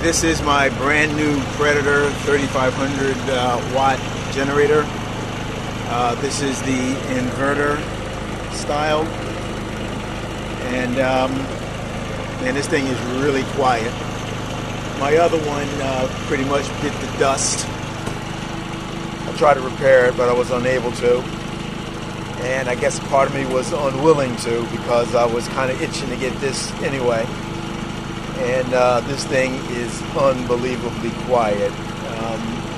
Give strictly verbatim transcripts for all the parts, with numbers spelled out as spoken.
This is my brand new Predator thirty-five hundred uh, watt generator. Uh, this is the inverter style, and um, man, this thing is really quiet. My other one uh, pretty much bit the dust. I tried to repair it, but I was unable to, and I guess part of me was unwilling to because I was kind of itching to get this anyway. And uh, this thing is unbelievably quiet. Um,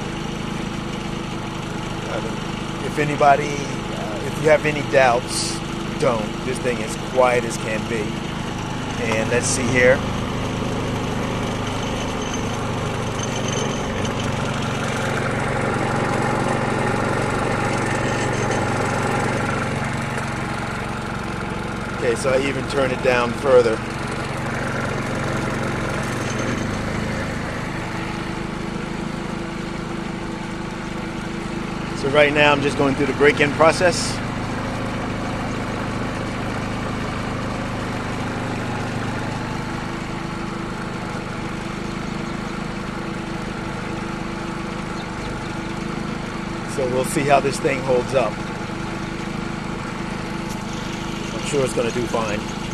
if anybody, uh, if you have any doubts, don't. This thing is quiet as can be. And let's see here. Okay, so I even turn it down further. So right now I'm just going through the break-in process. So we'll see how this thing holds up. I'm sure it's going to do fine.